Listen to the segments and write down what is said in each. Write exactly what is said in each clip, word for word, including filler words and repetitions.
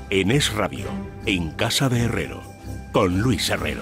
en Es Radio, en Casa de Herrero, con Luis Herrero.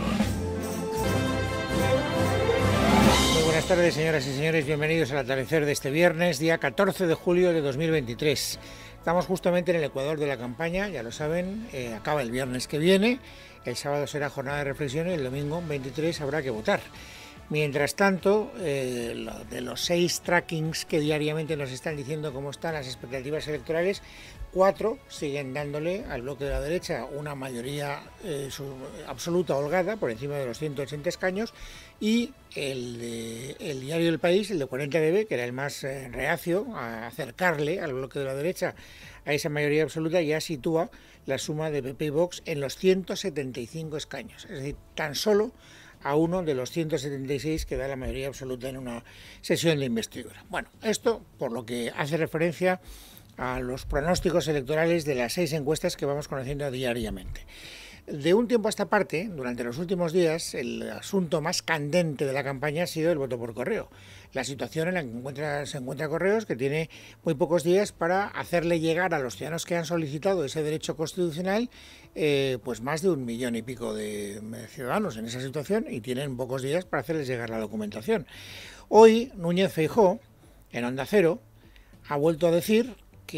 Muy buenas tardes, señoras y señores, bienvenidos al atardecer de este viernes, día catorce de julio de dos mil veintitrés. Estamos justamente en el ecuador de la campaña, ya lo saben, eh, acaba el viernes que viene, el sábado será jornada de reflexión y el domingo veintitrés habrá que votar. Mientras tanto, eh, de los seis trackings que diariamente nos están diciendo cómo están las expectativas electorales, cuatro siguen dándole al bloque de la derecha una mayoría eh, absoluta holgada, por encima de los ciento ochenta escaños, y el, de, el diario El País, el de cuarenta D B, que era el más eh, reacio a acercarle al bloque de la derecha a esa mayoría absoluta, ya sitúa la suma de P P y Vox en los ciento setenta y cinco escaños, es decir, tan solo a uno de los ciento setenta y seis que da la mayoría absoluta en una sesión de investidura. Bueno, esto por lo que hace referencia a los pronósticos electorales de las seis encuestas que vamos conociendo diariamente. De un tiempo a esta parte, durante los últimos días, el asunto más candente de la campaña ha sido el voto por correo. La situación en la que encuentra, se encuentra Correos, que tiene muy pocos días para hacerle llegar a los ciudadanos que han solicitado ese derecho constitucional, eh, pues más de un millón y pico de ciudadanos en esa situación, y tienen pocos días para hacerles llegar la documentación. Hoy, Núñez Feijóo, en Onda Cero, ha vuelto a decir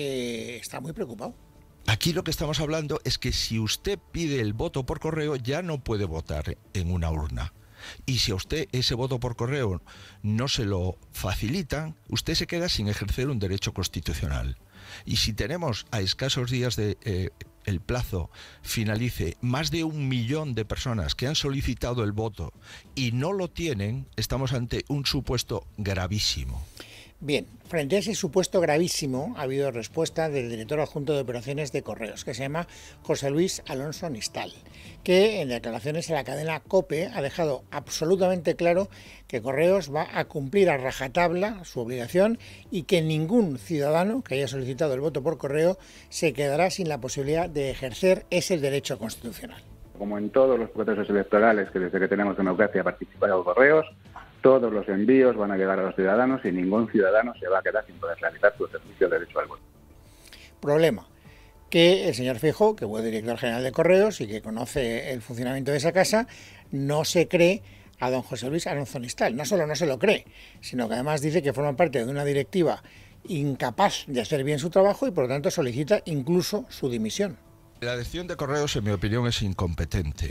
que está muy preocupado. Aquí lo que estamos hablando es que si usted pide el voto por correo ya no puede votar en una urna. Y si a usted ese voto por correo no se lo facilitan, usted se queda sin ejercer un derecho constitucional. Y si tenemos a escasos días de eh, el plazo finalice más de un millón de personas que han solicitado el voto y no lo tienen, estamos ante un supuesto gravísimo. Bien, frente a ese supuesto gravísimo ha habido respuesta del director adjunto de operaciones de Correos, que se llama José Luis Alonso Nistal, que en declaraciones en la cadena COPE ha dejado absolutamente claro que Correos va a cumplir a rajatabla su obligación y que ningún ciudadano que haya solicitado el voto por correo se quedará sin la posibilidad de ejercer ese derecho constitucional. Como en todos los procesos electorales que desde que tenemos democracia participan los Correos, todos los envíos van a llegar a los ciudadanos y ningún ciudadano se va a quedar sin poder realizar su ejercicio de derecho al voto. Problema, que el señor Feijóo, que fue director general de Correos y que conoce el funcionamiento de esa casa, no se cree a don José Luis Alonso Nistal. No solo no se lo cree, sino que además dice que forma parte de una directiva incapaz de hacer bien su trabajo y por lo tanto solicita incluso su dimisión. La dirección de Correos, en mi opinión, es incompetente.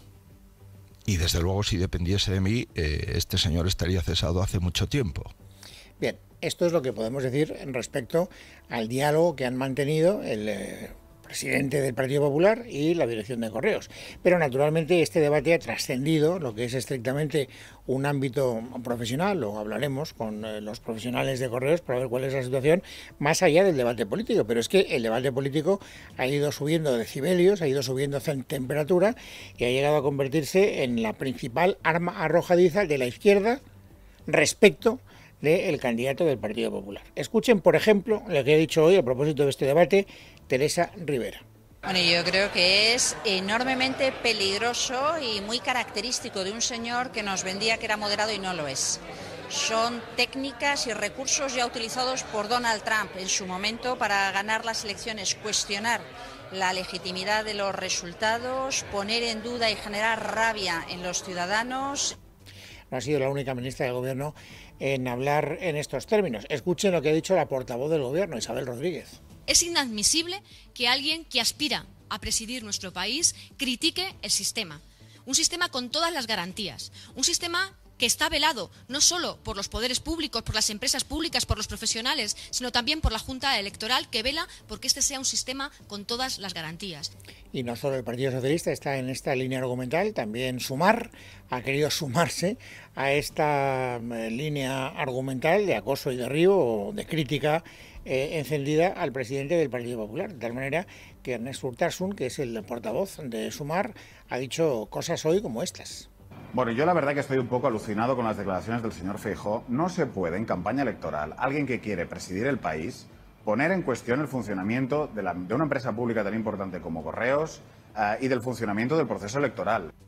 Y desde luego, si dependiese de mí, eh, este señor estaría cesado hace mucho tiempo. Bien, esto es lo que podemos decir respecto al diálogo que han mantenido el eh, presidente del Partido Popular y la dirección de Correos. Pero naturalmente este debate ha trascendido lo que es estrictamente un ámbito profesional, lo hablaremos con eh, los profesionales de Correos para ver cuál es la situación, más allá del debate político. Pero es que el debate político ha ido subiendo decibelios, ha ido subiendo temperatura y ha llegado a convertirse en la principal arma arrojadiza de la izquierda respecto del candidato del Partido Popular. Escuchen, por ejemplo, lo que ha dicho hoy a propósito de este debate Teresa Rivera. Bueno, yo creo que es enormemente peligroso y muy característico de un señor que nos vendía que era moderado y no lo es. Son técnicas y recursos ya utilizados por Donald Trump en su momento para ganar las elecciones, cuestionar la legitimidad de los resultados, poner en duda y generar rabia en los ciudadanos. No ha sido la única ministra del Gobierno en hablar en estos términos. Escuchen lo que ha dicho la portavoz del Gobierno, Isabel Rodríguez. Es inadmisible que alguien que aspira a presidir nuestro país critique el sistema. Un sistema con todas las garantías. Un sistema que está velado no solo por los poderes públicos, por las empresas públicas, por los profesionales, sino también por la Junta Electoral, que vela porque este sea un sistema con todas las garantías. Y no solo el Partido Socialista está en esta línea argumental, también Sumar ha querido sumarse a esta línea argumental de acoso y derribo o de crítica eh, encendida al presidente del Partido Popular. De tal manera que Ernest Urtasun, que es el portavoz de Sumar, ha dicho cosas hoy como estas. Bueno, yo la verdad que estoy un poco alucinado con las declaraciones del señor Feijóo. No se puede, en campaña electoral, alguien que quiere presidir el país, poner en cuestión el funcionamiento de, la, de una empresa pública tan importante como Correos uh, y del funcionamiento del proceso electoral.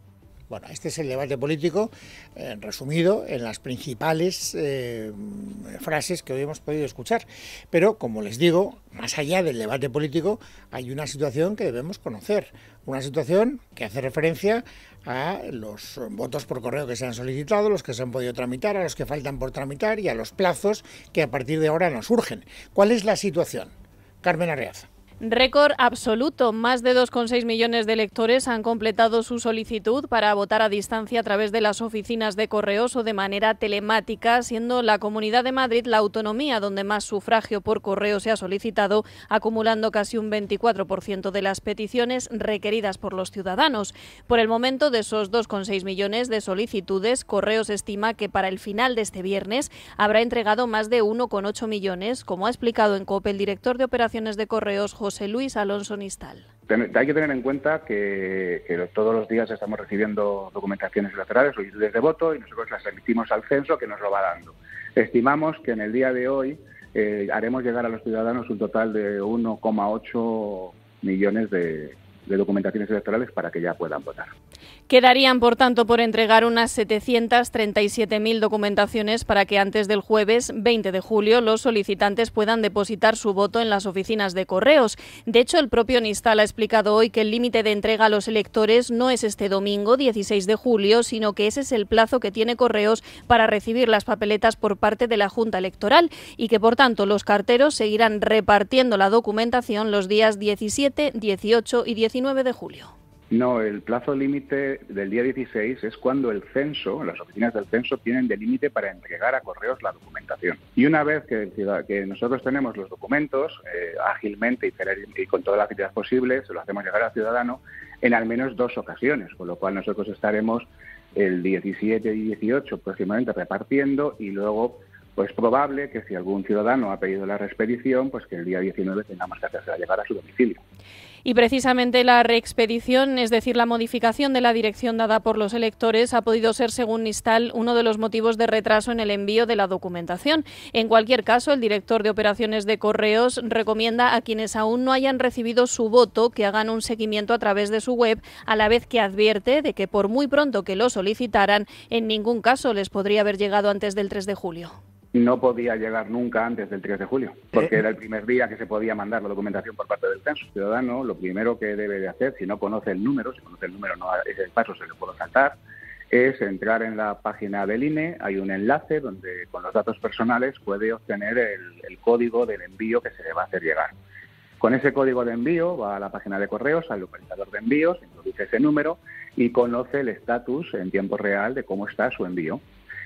Bueno, este es el debate político eh, resumido en las principales eh, frases que hoy hemos podido escuchar. Pero, como les digo, más allá del debate político, hay una situación que debemos conocer. Una situación que hace referencia a los votos por correo que se han solicitado, los que se han podido tramitar, a los que faltan por tramitar y a los plazos que a partir de ahora nos urgen. ¿Cuál es la situación? Carmen Arreaza. Récord absoluto. Más de dos coma seis millones de electores han completado su solicitud para votar a distancia a través de las oficinas de correos o de manera telemática, siendo la Comunidad de Madrid la autonomía donde más sufragio por correo se ha solicitado, acumulando casi un veinticuatro por ciento de las peticiones requeridas por los ciudadanos. Por el momento, de esos dos coma seis millones de solicitudes, Correos estima que para el final de este viernes habrá entregado más de uno coma ocho millones, como ha explicado en COPE el director de operaciones de Correos, José Luis Alonso Nistal. Hay que tener en cuenta que, que todos los días estamos recibiendo documentaciones electorales, solicitudes de voto, y nosotros las emitimos al censo, que nos lo va dando. Estimamos que en el día de hoy eh, haremos llegar a los ciudadanos un total de uno coma ocho millones de, de documentaciones electorales para que ya puedan votar. Quedarían, por tanto, por entregar unas setecientas treinta y siete mil documentaciones para que antes del jueves veinte de julio los solicitantes puedan depositar su voto en las oficinas de correos. De hecho, el propio Nistal ha explicado hoy que el límite de entrega a los electores no es este domingo, dieciséis de julio, sino que ese es el plazo que tiene Correos para recibir las papeletas por parte de la Junta Electoral y que, por tanto, los carteros seguirán repartiendo la documentación los días diecisiete, dieciocho y diecinueve de julio. No, el plazo límite del día dieciséis es cuando el censo, las oficinas del censo tienen de límite para entregar a correos la documentación. Y una vez que, que nosotros tenemos los documentos, eh, ágilmente y, y con toda la agilidad posible, se lo hacemos llegar al ciudadano en al menos dos ocasiones, con lo cual nosotros estaremos el diecisiete y dieciocho próximamente repartiendo y luego pues probable que si algún ciudadano ha pedido la reexpedición, pues que el día diecinueve tengamos que hacerse llegar a su domicilio. Y precisamente la reexpedición, es decir, la modificación de la dirección dada por los electores, ha podido ser, según Nistal, uno de los motivos de retraso en el envío de la documentación. En cualquier caso, el director de operaciones de Correos recomienda a quienes aún no hayan recibido su voto que hagan un seguimiento a través de su web, a la vez que advierte de que por muy pronto que lo solicitaran, en ningún caso les podría haber llegado antes del tres de julio. No podía llegar nunca antes del tres de julio, porque era el primer día que se podía mandar la documentación por parte del censo. El ciudadano, lo primero que debe de hacer, si no conoce el número, si conoce el número, no es el paso, se le puede saltar, es entrar en la página del I N E, hay un enlace donde con los datos personales puede obtener el, el código del envío que se le va a hacer llegar. Con ese código de envío va a la página de correos, al localizador de envíos, introduce ese número y conoce el estatus en tiempo real de cómo está su envío.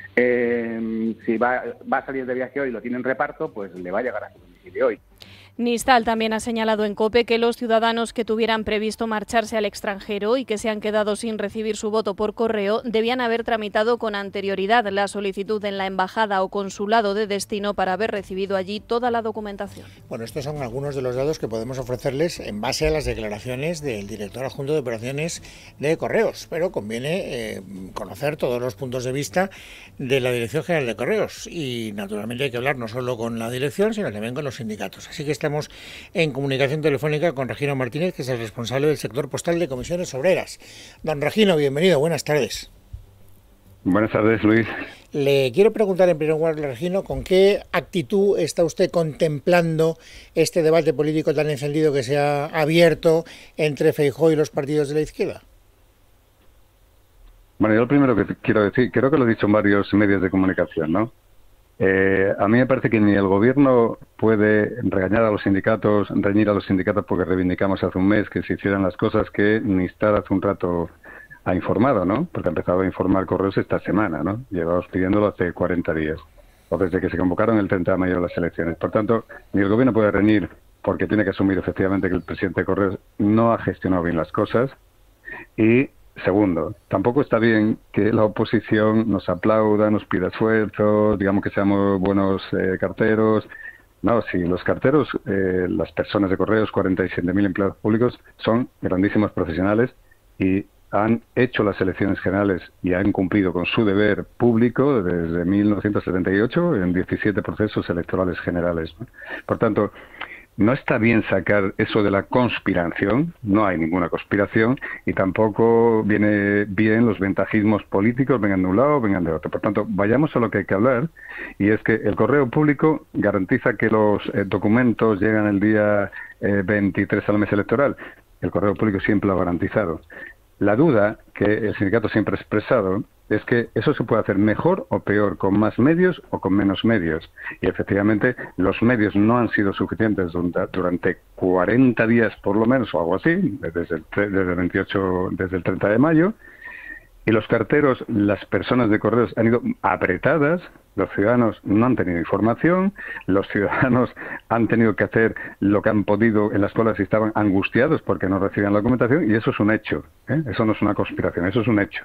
Eh, si va, va a salir de viaje hoy y lo tiene en reparto, pues le va a llegar a su domicilio hoy. Nistal también ha señalado en COPE que los ciudadanos que tuvieran previsto marcharse al extranjero y que se han quedado sin recibir su voto por correo debían haber tramitado con anterioridad la solicitud en la embajada o consulado de destino para haber recibido allí toda la documentación. Bueno, estos son algunos de los datos que podemos ofrecerles en base a las declaraciones del director adjunto de operaciones de Correos, pero conviene eh, conocer todos los puntos de vista de la Dirección General de Correos y naturalmente hay que hablar no solo con la dirección, sino también con los sindicatos. Así que está Estamos en comunicación telefónica con Regino Martínez, que es el responsable del sector postal de Comisiones Obreras. Don Regino, bienvenido, buenas tardes. Buenas tardes, Luis. Le quiero preguntar en primer lugar, Regino, ¿con qué actitud está usted contemplando este debate político tan encendido que se ha abierto entre Feijóo y los partidos de la izquierda? Bueno, yo lo primero que quiero decir, creo que lo he dicho en varios medios de comunicación, ¿no? Eh, a mí me parece que ni el gobierno puede regañar a los sindicatos, reñir a los sindicatos porque reivindicamos hace un mes que se hicieran las cosas que Nistal hace un rato ha informado, ¿no? Porque ha empezado a informar Correos esta semana, ¿no? Llevamos pidiéndolo hace cuarenta días, o desde que se convocaron el treinta de mayo las elecciones. Por tanto, ni el gobierno puede reñir porque tiene que asumir efectivamente que el presidente de Correos no ha gestionado bien las cosas y... Segundo, tampoco está bien que la oposición nos aplauda, nos pida esfuerzos, digamos que seamos buenos eh, carteros. No, si los carteros, eh, las personas de Correos, cuarenta y siete mil empleados públicos, son grandísimos profesionales y han hecho las elecciones generales y han cumplido con su deber público desde mil novecientos setenta y ocho en diecisiete procesos electorales generales, ¿no? Por tanto, no está bien sacar eso de la conspiración, no hay ninguna conspiración, y tampoco viene bien los ventajismos políticos, vengan de un lado, vengan de otro. Por tanto, vayamos a lo que hay que hablar, y es que el correo público garantiza que los eh, documentos llegan el día eh, veintitrés a la mesa electoral. El correo público siempre lo ha garantizado. La duda que el sindicato siempre ha expresado es que eso se puede hacer mejor o peor, con más medios o con menos medios. Y efectivamente los medios no han sido suficientes durante cuarenta días por lo menos, o algo así, desde el, desde el veintiocho, desde el treinta de mayo. Y los carteros, las personas de correos han ido apretadas, los ciudadanos no han tenido información, los ciudadanos han tenido que hacer lo que han podido en las colas y estaban angustiados porque no recibían la documentación, y eso es un hecho, ¿eh? Eso no es una conspiración, eso es un hecho.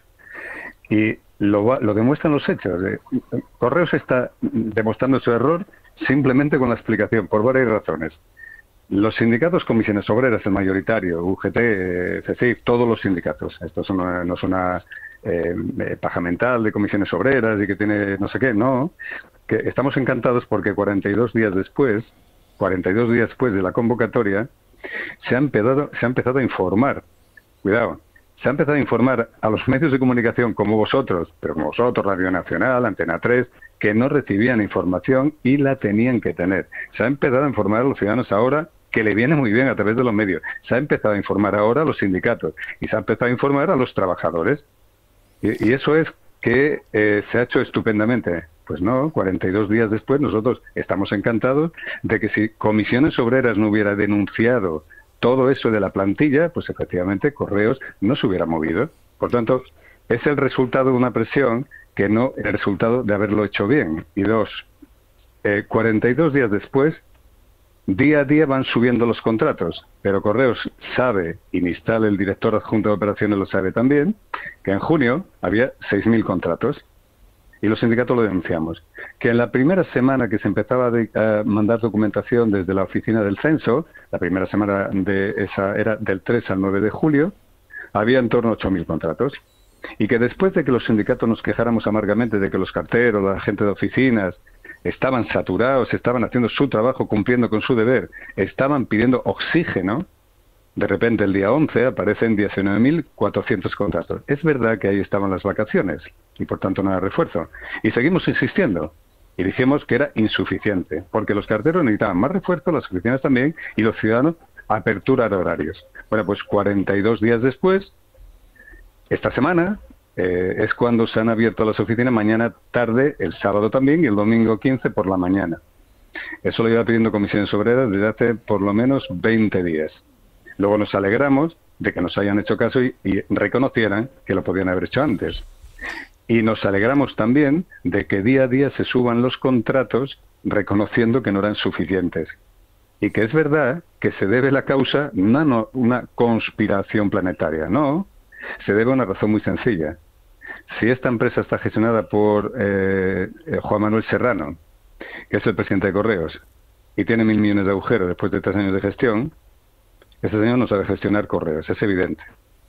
Y lo, lo demuestran los hechos. ¿eh? Correos está demostrando su error simplemente con la explicación, por varias razones. Los sindicatos, comisiones obreras, el mayoritario, U G T, C C I F, todos los sindicatos, esto es una, no es una eh, paja mental de comisiones obreras y que tiene no sé qué, no, que estamos encantados porque cuarenta y dos días después, cuarenta y dos días después de la convocatoria, se ha empezado, se ha empezado a informar, cuidado, se ha empezado a informar a los medios de comunicación como vosotros, pero como vosotros, Radio Nacional, Antena tres, que no recibían información y la tenían que tener. Se ha empezado a informar a los ciudadanos ahora, que le viene muy bien a través de los medios. Se ha empezado a informar ahora a los sindicatos y se ha empezado a informar a los trabajadores. Y, y eso es que eh, se ha hecho estupendamente. Pues no, cuarenta y dos días después nosotros estamos encantados de que si Comisiones Obreras no hubiera denunciado todo eso de la plantilla, pues efectivamente Correos no se hubiera movido. Por tanto, es el resultado de una presión que no el resultado de haberlo hecho bien. Y dos, eh, cuarenta y dos días después, día a día van subiendo los contratos, pero Correos sabe, y Mistal, el director adjunto de operaciones, lo sabe también, que en junio había seis mil contratos, y los sindicatos lo denunciamos. Que en la primera semana que se empezaba a mandar documentación desde la oficina del censo, la primera semana de esa era del tres al nueve de julio, había en torno a ocho mil contratos. Y que después de que los sindicatos nos quejáramos amargamente de que los carteros, la gente de oficinas, estaban saturados, estaban haciendo su trabajo, cumpliendo con su deber, estaban pidiendo oxígeno, de repente el día once aparecen diecinueve mil cuatrocientos contratos. Es verdad que ahí estaban las vacaciones y por tanto no era refuerzo. Y seguimos insistiendo y dijimos que era insuficiente, porque los carteros necesitaban más refuerzo, las oficinas también, y los ciudadanos apertura de horarios. Bueno, pues cuarenta y dos días después, esta semana, Eh, es cuando se han abierto las oficinas, mañana tarde, el sábado también y el domingo quince por la mañana. Eso lo iba pidiendo Comisiones Obreras desde hace por lo menos veinte días. Luego nos alegramos de que nos hayan hecho caso y, y reconocieran que lo podían haber hecho antes. Y nos alegramos también de que día a día se suban los contratos reconociendo que no eran suficientes. Y que es verdad que se debe la causa no a una conspiración planetaria, no. Se debe a una razón muy sencilla. Si esta empresa está gestionada por eh, Juan Manuel Serrano, que es el presidente de Correos, y tiene mil millones de agujeros después de tres años de gestión, este señor no sabe gestionar Correos, es evidente.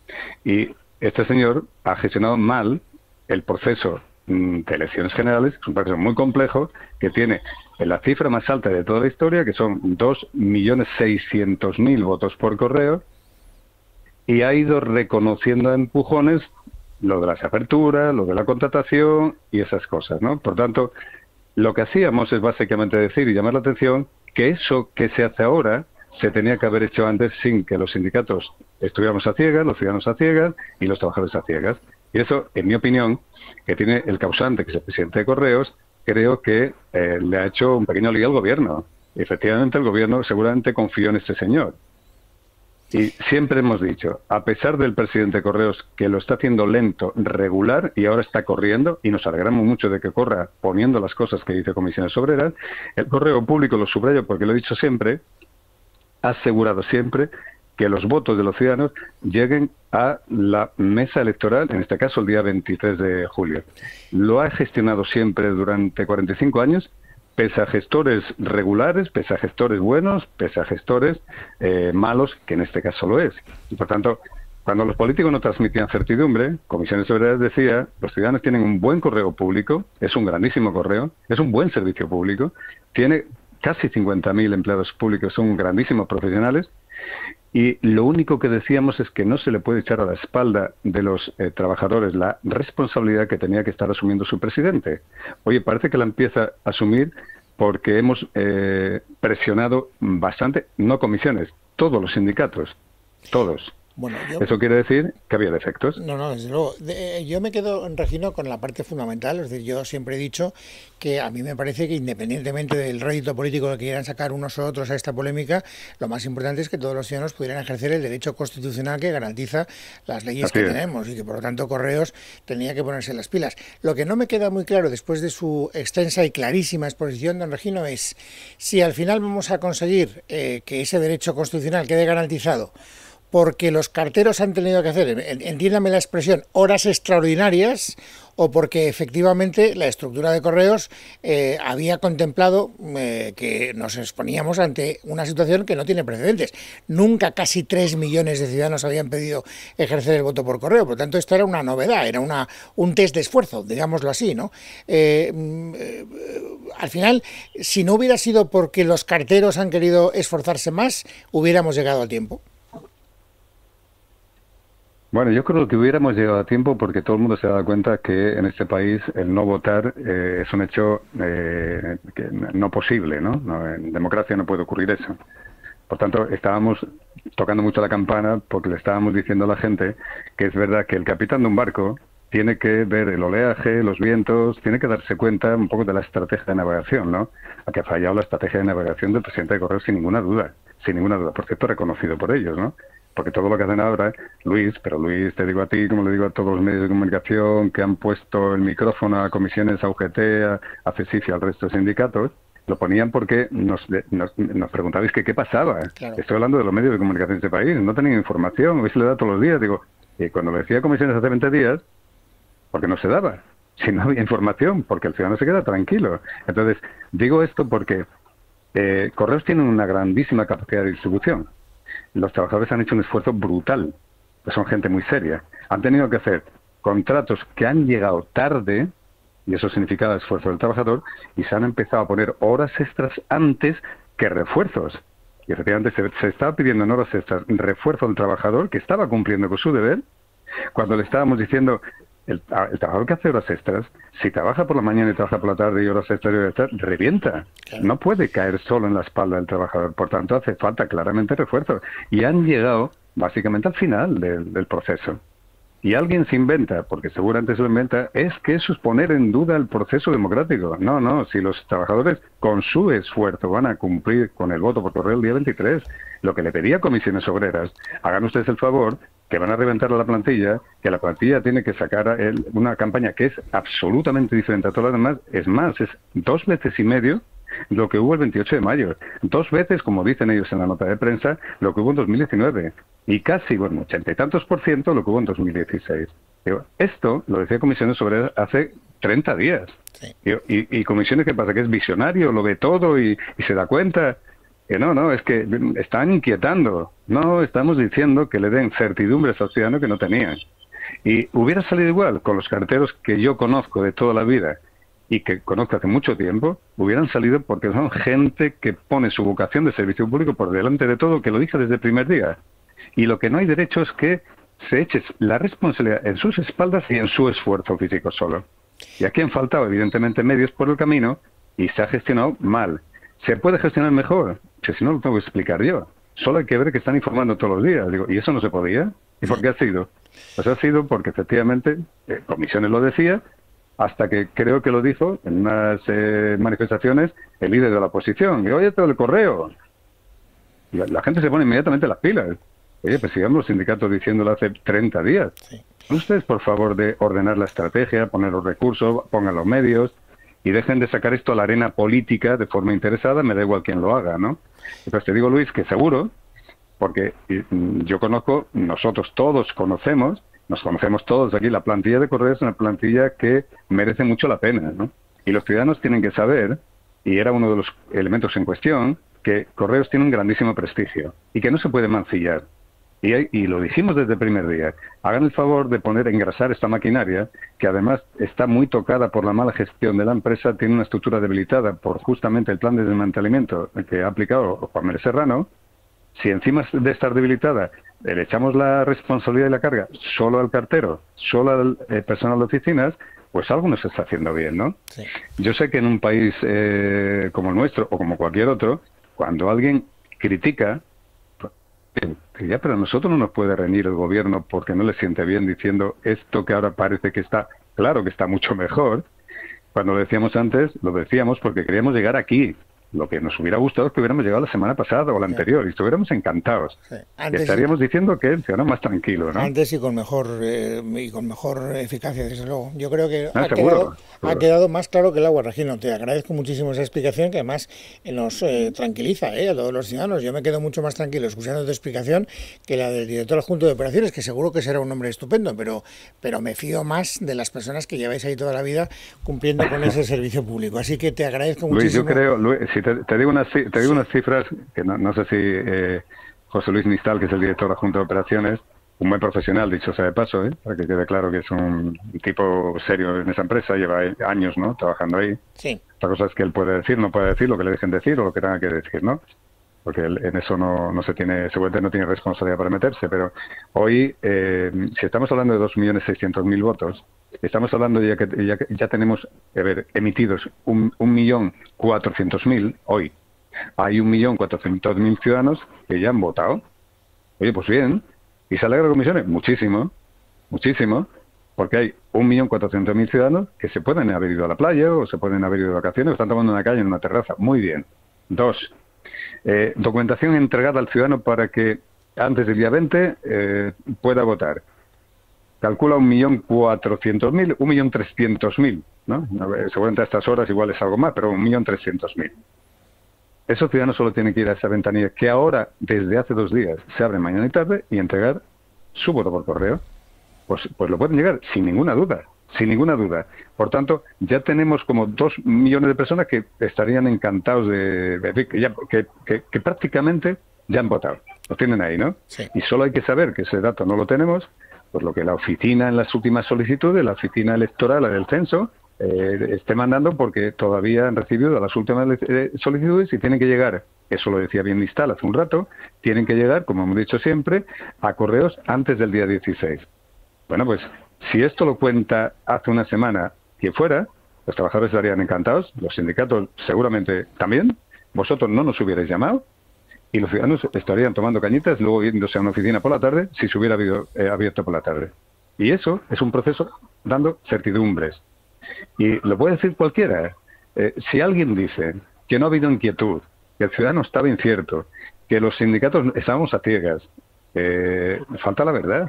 Y este señor ha gestionado mal el proceso mm, de elecciones generales, es un proceso muy complejo, que tiene la cifra más alta de toda la historia, que son dos millones seiscientos mil votos por correo, y ha ido reconociendo a empujones lo de las aperturas, lo de la contratación y esas cosas, ¿no? Por tanto, lo que hacíamos es básicamente decir y llamar la atención que eso que se hace ahora se tenía que haber hecho antes sin que los sindicatos estuviéramos a ciegas, los ciudadanos a ciegas y los trabajadores a ciegas. Y eso, en mi opinión, que tiene el causante, que es el presidente de Correos, creo que eh, le ha hecho un pequeño lío al gobierno. Efectivamente, el gobierno seguramente confió en este señor. Y siempre hemos dicho, a pesar del presidente de Correos, que lo está haciendo lento, regular, y ahora está corriendo, y nos alegramos mucho de que corra poniendo las cosas que dice Comisiones Obreras, el correo público, lo subrayo porque lo he dicho siempre, ha asegurado siempre que los votos de los ciudadanos lleguen a la mesa electoral, en este caso el día veintitrés de julio. Lo ha gestionado siempre durante cuarenta y cinco años, pese a gestores regulares, pese a gestores buenos, pese a gestores eh, malos, que en este caso lo es. Y por tanto, cuando los políticos no transmitían certidumbre, Comisiones Obreras decía, los ciudadanos tienen un buen correo público, es un grandísimo correo, es un buen servicio público, tiene casi cincuenta mil empleados públicos, son grandísimos profesionales, y lo único que decíamos es que no se le puede echar a la espalda de los eh, trabajadores la responsabilidad que tenía que estar asumiendo su presidente. Oye, parece que la empieza a asumir porque hemos eh, presionado bastante, no comisiones, todos los sindicatos, todos. Bueno, yo... Eso quiere decir que había defectos. No, no, desde luego. De, yo me quedo, Regino, con la parte fundamental. Es decir, yo siempre he dicho que a mí me parece que independientemente del rédito político que quieran sacar unos u otros a esta polémica, lo más importante es que todos los ciudadanos pudieran ejercer el derecho constitucional que garantiza las leyes Así que es. tenemos y que por lo tanto Correos tenía que ponerse las pilas. Lo que no me queda muy claro después de su extensa y clarísima exposición, don Regino, es si al final vamos a conseguir eh, que ese derecho constitucional quede garantizado porque los carteros han tenido que hacer, entiéndame la expresión, horas extraordinarias, o porque efectivamente la estructura de Correos eh, había contemplado eh, que nos exponíamos ante una situación que no tiene precedentes. Nunca casi tres millones de ciudadanos habían pedido ejercer el voto por correo, por lo tanto esto era una novedad, era una un test de esfuerzo, digámoslo así, ¿no? Eh, eh, al final, si no hubiera sido porque los carteros han querido esforzarse más, hubiéramos llegado a tiempo. Bueno, yo creo que hubiéramos llegado a tiempo porque todo el mundo se da cuenta que en este país el no votar eh, es un hecho eh, que no posible, ¿no? ¿no? En democracia no puede ocurrir eso. Por tanto, estábamos tocando mucho la campana porque le estábamos diciendo a la gente que es verdad que el capitán de un barco tiene que ver el oleaje, los vientos, tiene que darse cuenta un poco de la estrategia de navegación, ¿no? A que ha fallado la estrategia de navegación del presidente de Correos sin ninguna duda, sin ninguna duda, por cierto, reconocido por ellos, ¿no? Porque todo lo que hacen ahora, Luis, pero Luis, te digo a ti, como le digo a todos los medios de comunicación que han puesto el micrófono a comisiones, a U G T, a, a FESIF y al resto de sindicatos, lo ponían porque nos, nos, nos preguntabais que qué pasaba. Claro. Estoy hablando de los medios de comunicación de este país, no tenían información, hoy se le da todos los días. Digo, y cuando le decía comisiones hace veinte días, porque no se daba, si no había información, porque el ciudadano se queda tranquilo. Entonces, digo esto porque eh, Correos tiene una grandísima capacidad de distribución. Los trabajadores han hecho un esfuerzo brutal, pues son gente muy seria. Han tenido que hacer contratos que han llegado tarde, y eso significa el esfuerzo del trabajador, y se han empezado a poner horas extras antes que refuerzos. Y efectivamente se, se estaba pidiendo en horas extras refuerzo al trabajador que estaba cumpliendo con su deber, cuando le estábamos diciendo, el, el trabajador que hace horas extras, si trabaja por la mañana y trabaja por la tarde y horas extras y horas extras, revienta. Claro. No puede caer solo en la espalda del trabajador. Por tanto, hace falta claramente refuerzo. Y han llegado básicamente al final del, del proceso. Y alguien se inventa, porque seguramente se lo inventa, es que eso es poner en duda el proceso democrático. No, no, si los trabajadores con su esfuerzo van a cumplir con el voto por correo el día veintitrés, lo que le pedía a Comisiones Obreras, hagan ustedes el favor, que van a reventar a la plantilla, que la plantilla tiene que sacar el, una campaña que es absolutamente diferente a todas las demás. Es más, es dos veces y medio lo que hubo el veintiocho de mayo. Dos veces, como dicen ellos en la nota de prensa, lo que hubo en dos mil diecinueve. Y casi, bueno, ochenta y tantos por ciento lo que hubo en dos mil dieciséis. Digo, esto lo decía Comisiones Obreras hace treinta días. Sí. Digo, y, y Comisiones, ¿qué pasa? ¿Que es visionario? ¿Lo ve todo y, y se da cuenta? Que no, no, es que están inquietando. No, estamos diciendo que le den certidumbres a los ciudadanos que no tenían. Y hubiera salido igual con los carteros que yo conozco de toda la vida y que conozco hace mucho tiempo, hubieran salido porque son gente que pone su vocación de servicio público por delante de todo, que lo dije desde el primer día. Y lo que no hay derecho es que se eche la responsabilidad en sus espaldas y en su esfuerzo físico solo. Y aquí han faltado, evidentemente, medios por el camino y se ha gestionado mal. ¿Se puede gestionar mejor? Que si no lo tengo que explicar yo. Solo hay que ver que están informando todos los días. Digo, ¿y eso no se podía? ¿Y por qué ha sido? Pues ha sido porque efectivamente, eh, Comisiones lo decía, hasta que creo que lo dijo en unas eh, manifestaciones el líder de la oposición. Y oye, todo el correo. Y la, la gente se pone inmediatamente las pilas. Oye, pues sigamos los sindicatos diciéndolo hace treinta días. Sí. Ustedes, por favor, de ordenar la estrategia, poner los recursos, pongan los medios y dejen de sacar esto a la arena política de forma interesada, me da igual quién lo haga, ¿no? Entonces te digo, Luis, que seguro, porque yo conozco, nosotros todos conocemos, nos conocemos todos aquí, la plantilla de Correos es una plantilla que merece mucho la pena, ¿no? Y los ciudadanos tienen que saber, y era uno de los elementos en cuestión, que Correos tiene un grandísimo prestigio y que no se puede mancillar. Y, y lo dijimos desde el primer día. Hagan el favor de poner, engrasar esta maquinaria, que además está muy tocada por la mala gestión de la empresa, tiene una estructura debilitada por justamente el plan de desmantelamiento que ha aplicado Juan Mérez Serrano. Si encima de estar debilitada le echamos la responsabilidad y la carga solo al cartero, solo al eh, personal de oficinas, pues algo no se está haciendo bien, ¿no? Sí. Yo sé que en un país eh, como el nuestro o como cualquier otro, cuando alguien critica, ya, pero a nosotros no nos puede reñir el gobierno porque no le siente bien diciendo esto que ahora parece que está, claro que está mucho mejor. Cuando lo decíamos antes, lo decíamos porque queríamos llegar aquí. Lo que nos hubiera gustado es que hubiéramos llegado la semana pasada o la sí. anterior y estuviéramos encantados. Sí. Antes, estaríamos diciendo que el ciudadano más tranquilo, ¿no? Antes y con mejor eh, y con mejor eficacia, desde luego. Yo creo que ah, ha, quedado, ha quedado más claro que el agua, Regino. Te agradezco muchísimo esa explicación que además nos eh, tranquiliza eh, a todos los ciudadanos. Yo me quedo mucho más tranquilo escuchando tu explicación que la del director adjunto de operaciones, que seguro que será un hombre estupendo, pero, pero me fío más de las personas que lleváis ahí toda la vida cumpliendo con ese servicio público. Así que te agradezco muchísimo. Luis, yo creo, Luis, si Te, te digo unas te digo unas cifras que no, no sé si eh, José Luis Nistal, que es el director adjunto de operaciones, un buen profesional, dicho sea de paso, ¿eh? Para que quede claro que es un tipo serio en esa empresa, lleva años, ¿no?, trabajando ahí. Sí. Otra cosa es que él puede decir, no puede decir lo que le dejen decir o lo que tenga que decir, ¿no? Porque él, en eso no, no se tiene, seguramente no tiene responsabilidad para meterse, pero hoy, eh, si estamos hablando de dos millones seiscientos mil votos, estamos hablando ya que ya, ya tenemos a ver, emitidos un millón cuatrocientos mil hoy. Hay un millón cuatrocientos mil ciudadanos que ya han votado. Oye, pues bien. ¿Y se alegra comisiones? Muchísimo, muchísimo, porque hay un millón cuatrocientos mil ciudadanos que se pueden haber ido a la playa o se pueden haber ido de vacaciones o están tomando una calle en una terraza. Muy bien. Dos, eh, documentación entregada al ciudadano para que antes del día veinte eh, pueda votar. Calcula un millón cuatrocientos mil, un millón trescientos mil, ¿no? Seguramente a estas horas igual es algo más, pero un millón trescientos mil. Esos ciudadanos solo tienen que ir a esa ventanilla que ahora, desde hace dos días, se abre mañana y tarde y entregar su voto por correo. Pues, pues lo pueden llegar sin ninguna duda, sin ninguna duda. Por tanto, ya tenemos como dos millones de personas que estarían encantados de, de que, ya, que, que, que prácticamente ya han votado. Lo tienen ahí, ¿no? Sí. Y solo hay que saber que ese dato no lo tenemos, pues lo que la oficina en las últimas solicitudes, la oficina electoral, la del censo, eh, esté mandando porque todavía han recibido las últimas eh, solicitudes y tienen que llegar, eso lo decía bien Nistal hace un rato, tienen que llegar, como hemos dicho siempre, a correos antes del día dieciséis. Bueno, pues si esto lo cuenta hace una semana que fuera, los trabajadores estarían encantados, los sindicatos seguramente también, vosotros no nos hubierais llamado, y los ciudadanos estarían tomando cañitas, luego yéndose a una oficina por la tarde, si se hubiera habido, eh, abierto por la tarde. Y eso es un proceso dando certidumbres. Y lo puede decir cualquiera. Eh, si alguien dice que no ha habido inquietud, que el ciudadano estaba incierto, que los sindicatos estábamos a ciegas, eh, falta la verdad.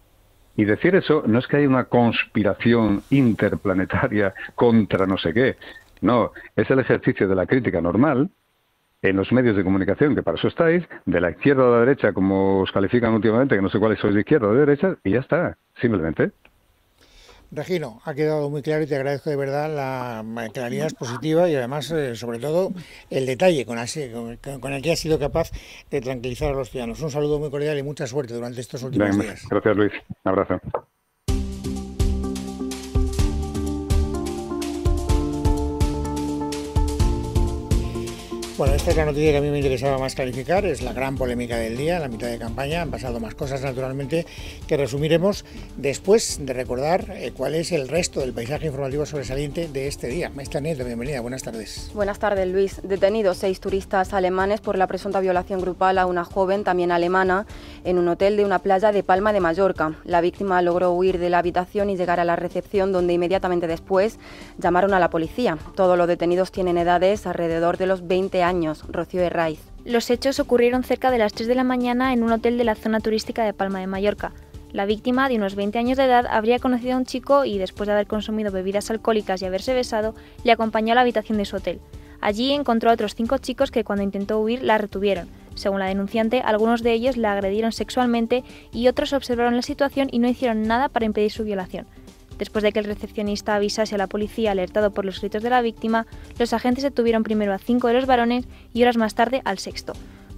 Y decir eso no es que haya una conspiración interplanetaria contra no sé qué. No, es el ejercicio de la crítica normal en los medios de comunicación, que para eso estáis, de la izquierda o la derecha, como os califican últimamente, que no sé cuáles sois de izquierda o de derecha, y ya está, simplemente. Regino, ha quedado muy claro y te agradezco de verdad la claridad expositiva y además, eh, sobre todo, el detalle con, así, con, con el que has sido capaz de tranquilizar a los ciudadanos. Un saludo muy cordial y mucha suerte durante estos últimos Bien, días. Gracias, Luis. Un abrazo. Bueno, esta es la noticia que a mí me interesaba más clarificar, es la gran polémica del día, la mitad de campaña, han pasado más cosas naturalmente que resumiremos después de recordar eh, cuál es el resto del paisaje informativo sobresaliente de este día. Maestra Nieto, bienvenida, buenas tardes. Buenas tardes, Luis. Detenidos seis turistas alemanes por la presunta violación grupal a una joven, también alemana, en un hotel de una playa de Palma de Mallorca. La víctima logró huir de la habitación y llegar a la recepción, donde inmediatamente después llamaron a la policía. Todos los detenidos tienen edades alrededor de los veinte años. Rocío Herraiz. Los hechos ocurrieron cerca de las tres de la mañana en un hotel de la zona turística de Palma de Mallorca. La víctima, de unos veinte años de edad, habría conocido a un chico y, después de haber consumido bebidas alcohólicas y haberse besado, le acompañó a la habitación de su hotel. Allí encontró a otros cinco chicos que, cuando intentó huir, la retuvieron. Según la denunciante, algunos de ellos la agredieron sexualmente y otros observaron la situación y no hicieron nada para impedir su violación. Después de que el recepcionista avisase a la policía alertado por los gritos de la víctima, los agentes detuvieron primero a cinco de los varones y horas más tarde al sexto.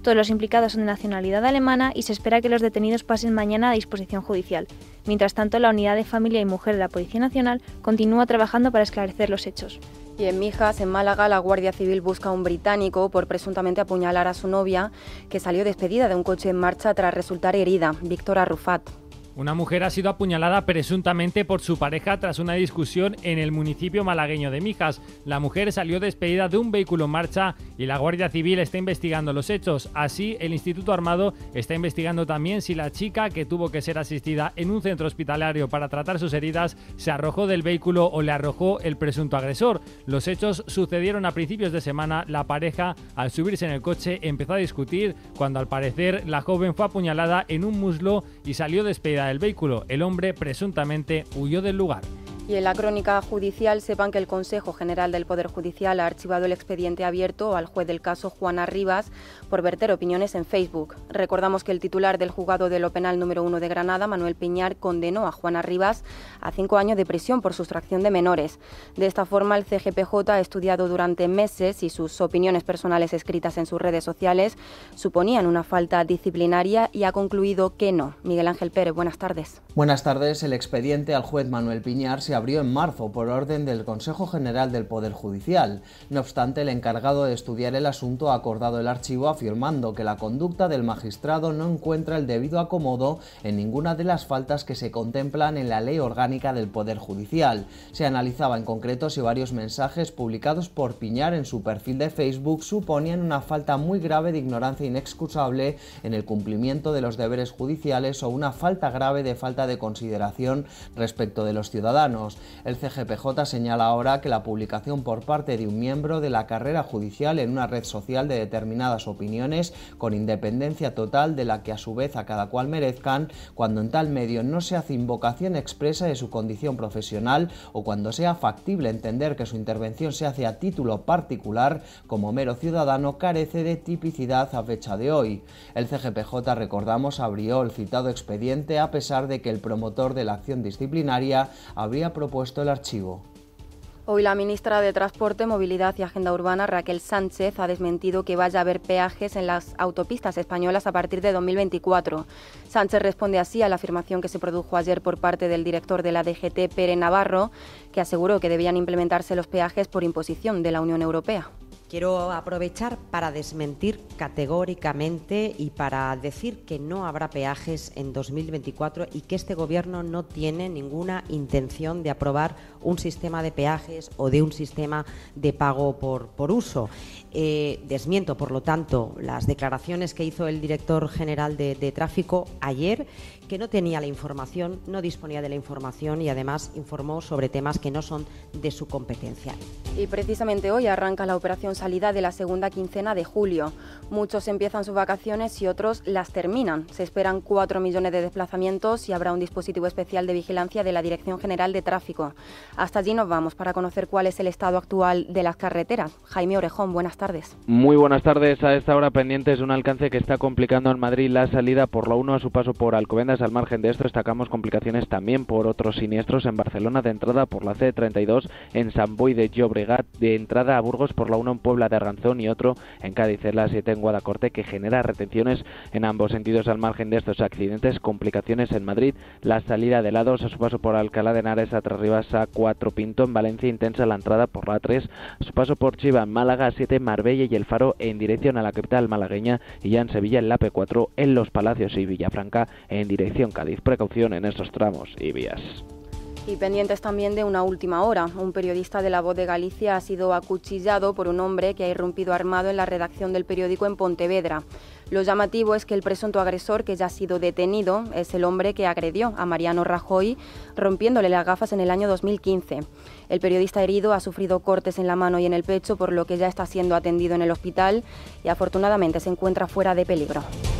Todos los implicados son de nacionalidad alemana y se espera que los detenidos pasen mañana a disposición judicial. Mientras tanto, la Unidad de Familia y Mujer de la Policía Nacional continúa trabajando para esclarecer los hechos. Y en Mijas, en Málaga, la Guardia Civil busca a un británico por presuntamente apuñalar a su novia, que salió despedida de un coche en marcha tras resultar herida. Víctor Arrufat. Una mujer ha sido apuñalada presuntamente por su pareja tras una discusión en el municipio malagueño de Mijas. La mujer salió despedida de un vehículo en marcha y la Guardia Civil está investigando los hechos. Así, el Instituto Armado está investigando también si la chica, que tuvo que ser asistida en un centro hospitalario para tratar sus heridas, se arrojó del vehículo o le arrojó el presunto agresor. Los hechos sucedieron a principios de semana. La pareja, al subirse en el coche, empezó a discutir cuando, al parecer, la joven fue apuñalada en un muslo y salió despedida del vehículo. El hombre presuntamente huyó del lugar. Y en la crónica judicial, sepan que el Consejo General del Poder Judicial ha archivado el expediente abierto al juez del caso Juan Arribas por verter opiniones en Facebook. Recordamos que el titular del juzgado de lo penal número uno de Granada, Manuel Piñar, condenó a Juan Arribas a cinco años de prisión por sustracción de menores. De esta forma, el C G P J ha estudiado durante meses si sus opiniones personales escritas en sus redes sociales suponían una falta disciplinaria y ha concluido que no. Miguel Ángel Pérez, buenas tardes. Buenas tardes. El expediente al juez Manuel Piñar se abrió en marzo por orden del Consejo General del Poder Judicial. No obstante, el encargado de estudiar el asunto ha acordado el archivo afirmando que la conducta del magistrado no encuentra el debido acomodo en ninguna de las faltas que se contemplan en la Ley Orgánica del Poder Judicial. Se analizaba en concreto si varios mensajes publicados por Piñar en su perfil de Facebook suponían una falta muy grave de ignorancia inexcusable en el cumplimiento de los deberes judiciales o una falta grave de falta de consideración respecto de los ciudadanos. El C G P J señala ahora que la publicación por parte de un miembro de la carrera judicial en una red social de determinadas opiniones, con independencia total de la que a su vez a cada cual merezcan, cuando en tal medio no se hace invocación expresa de su condición profesional o cuando sea factible entender que su intervención se hace a título particular como mero ciudadano, carece de tipicidad a fecha de hoy. El C G P J, recordamos, abrió el citado expediente a pesar de que el promotor de la acción disciplinaria habría propuesto el archivo. Hoy la ministra de Transporte, Movilidad y Agenda Urbana, Raquel Sánchez, ha desmentido que vaya a haber peajes en las autopistas españolas a partir de dos mil veinticuatro. Sánchez responde así a la afirmación que se produjo ayer por parte del director de la D G T, Pere Navarro, que aseguró que debían implementarse los peajes por imposición de la Unión Europea. Quiero aprovechar para desmentir categóricamente y para decir que no habrá peajes en dos mil veinticuatro y que este Gobierno no tiene ninguna intención de aprobar un sistema de peajes o de un sistema de pago por, por uso. Eh, desmiento, por lo tanto, las declaraciones que hizo el director general de, de Tráfico ayer, que no tenía la información, no disponía de la información y además informó sobre temas que no son de su competencia. Y precisamente hoy arranca la operación salida de la segunda quincena de julio. Muchos empiezan sus vacaciones y otros las terminan. Se esperan cuatro millones de desplazamientos y habrá un dispositivo especial de vigilancia de la Dirección General de Tráfico. Hasta allí nos vamos para conocer cuál es el estado actual de las carreteras. Jaime Orejón, buenas tardes. Muy buenas tardes. A esta hora pendientes de un alcance que está complicando en Madrid la salida por la uno a su paso por Alcobendas. Al margen de esto destacamos complicaciones también por otros siniestros en Barcelona, de entrada por la C treinta y dos en Sant Boi de Llobregat, de entrada a Burgos por la uno en Puebla de Arganzón y otro en Cádiz, en la siete en Guadacorte, que genera retenciones en ambos sentidos. Al margen de estos accidentes, complicaciones en Madrid, la salida de la dos a su paso por Alcalá de Henares, a Trasribas a cuatro Pinto, en Valencia intensa la entrada por la A tres, a su paso por Chiva en Málaga, siete Marbella y El Faro en dirección a la capital malagueña, y ya en Sevilla en la P cuatro, en Los Palacios y Villafranca en dirección Cádiz. Precaución en estos tramos y vías. Y pendientes también de una última hora. Un periodista de La Voz de Galicia ha sido acuchillado por un hombre que ha irrumpido armado en la redacción del periódico en Pontevedra. Lo llamativo es que el presunto agresor, que ya ha sido detenido, es el hombre que agredió a Mariano Rajoy rompiéndole las gafas en el año dos mil quince. El periodista herido ha sufrido cortes en la mano y en el pecho, por lo que ya está siendo atendido en el hospital y afortunadamente se encuentra fuera de peligro.